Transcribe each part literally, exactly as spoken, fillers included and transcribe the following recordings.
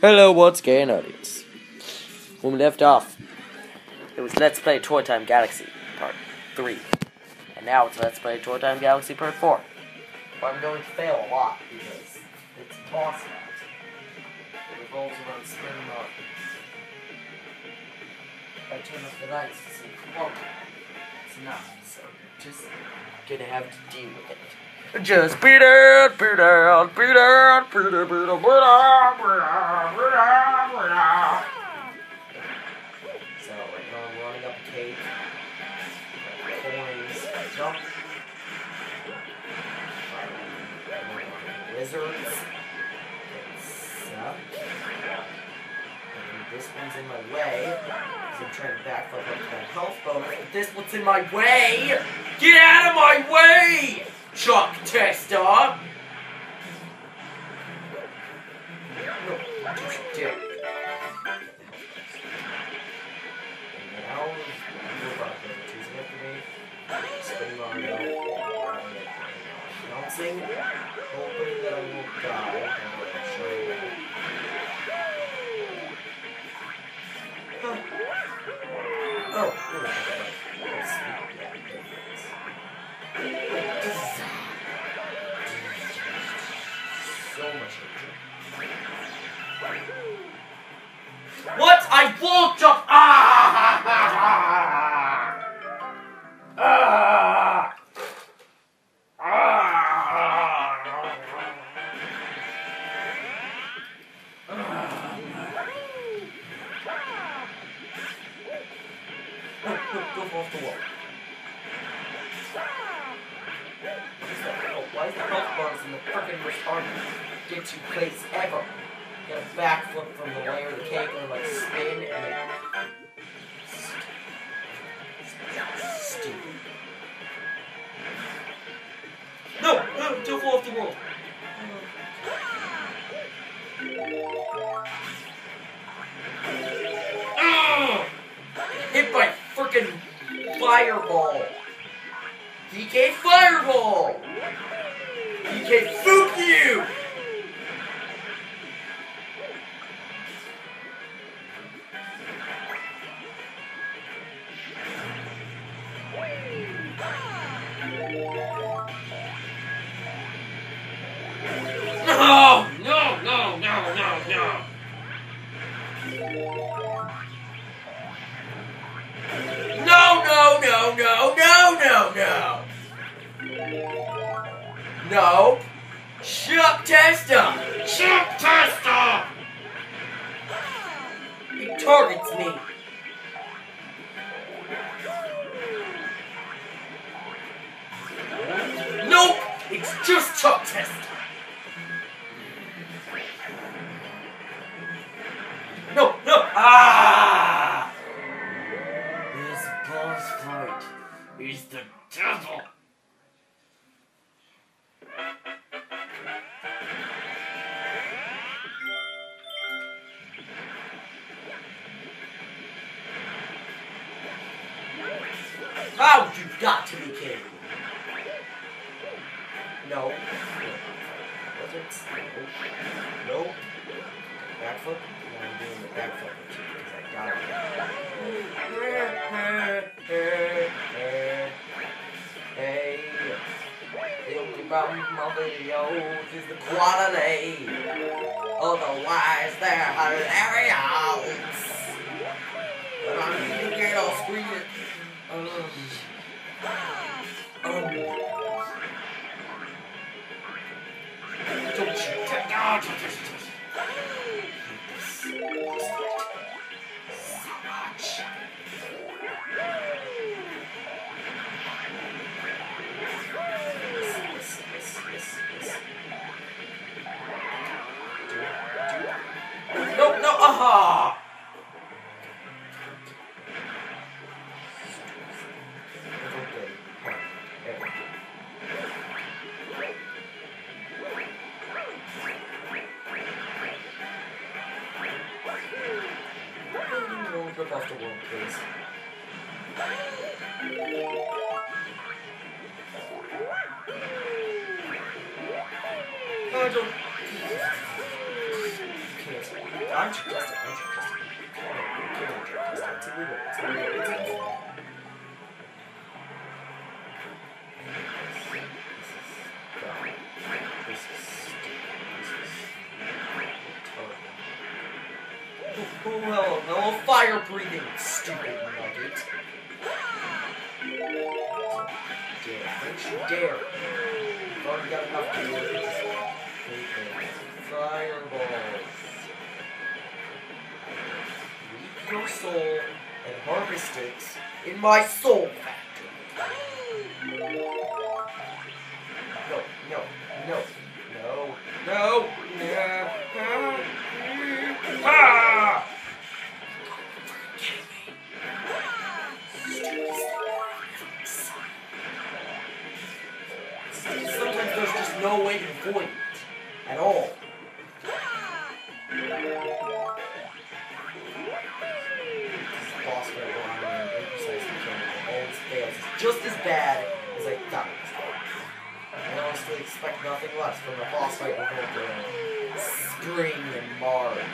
Hello, what's going on, audience? When we left off, it was Let's Play Toy Time Galaxy Part three. And now it's Let's Play Toy Time Galaxy Part four. But I'm going to fail a lot because it's a toss mat. It revolves around spinning on. I turn up the lights to see if it's not, so just gonna have to deal with it. Just beat it, beat it, beat it, beat it, beat it, beat it, beat it, beat it. So right now I'm running up a cave. Coins, jump. Wizards. Suck. And this one's in my way. Because I'm trying to backflip up to my health bonus. But this one's in my way! Get out of my way! Chuck Tester! No, dick. And now, robot choosing it for me. Spin Mario. Bouncing. Hoping that I won't die. And I'll show you that. Oh, oh, so much What? I walked up. Ah! Ah! Ah! Go off the wall. Why is the health bars in the frickin' most hard to get to place ever? Get a backflip from the layer of the cake and like spin and then stupid. No! No! Don't fall off the wall! Uh, hit by frickin' fireball! D K Fireball! D K Fuck you! No! No, no, no, no, no! No, no, no, no, no, no, no! No! Chuck Tester! Chuck Tester! He targets me! Nope! It's just Chuck Tester! No, no! Ah! This boss fight is the devil! Oh, you've got to be kidding me. No. Was it? No. No. Backflip? No, I'm doing the backflip because I got it. Hey. Thinking about my videos is the quality. Otherwise, they're hilarious. But I need to get off screen. Um, um, don't you take out so much. Yes, yes, yes, yes, yes. No, no, aha! Rip off the wall, please. Oh, don't. Can't. I'm drug testing. I'm drug testing. Come on, come on, drug testing. It's illegal. It's illegal. It's illegal. This is stupid. This is terrible. Oh, oh, hello, hello, fire breathing, stupid nugget. Dare, don't you dare. You've already got enough to do with this. Fireballs. Reap your soul and harvest it in my soul factory. No, no, no, no, no, no. Ah! Sometimes there's just no way to avoid it at all. Boss fight where I'm an imprecise mechanical always fails is just as bad as I thought it was. I honestly expect nothing less from a boss fight we're going to Spring and Mario.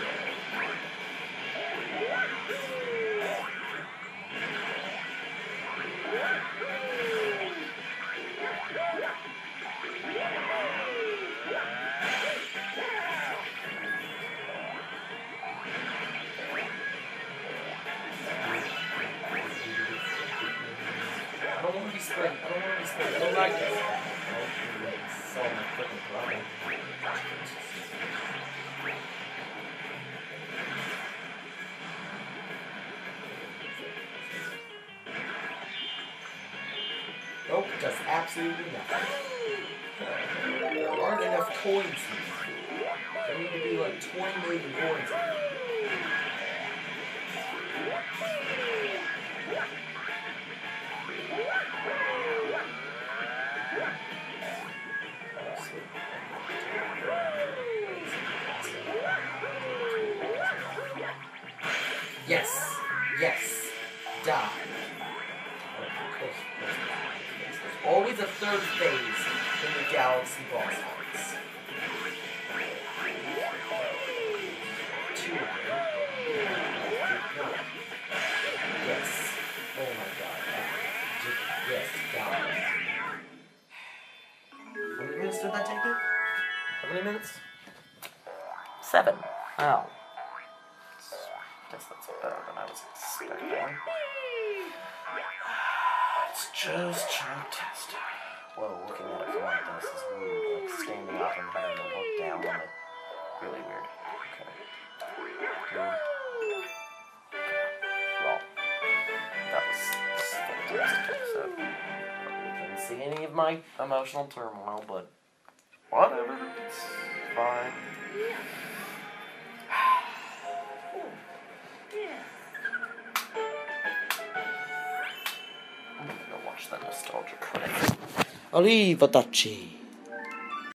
I don't want to be spring. I don't want to be spring. I don't like this. So my freaking brother. Nope, does absolutely nothing. There aren't enough coins here. There need to be like twenty million coins here. Yes, yes, die. There's always a third phase in the Galaxy boss fights. Two of them. Yes. Oh my god. Yes, die. How many minutes did that take me? How many minutes? Seven. Wow. I guess that's better than I was expecting. It's just drug testing. Whoa, looking at it from like this is weird. Like standing up and having to look down on it. Really weird. Okay. Good. Well, that was fantastic. So, I didn't see any of my emotional turmoil, but whatever. It's fine. I'm gonna watch that nostalgia credit. Arrivederci.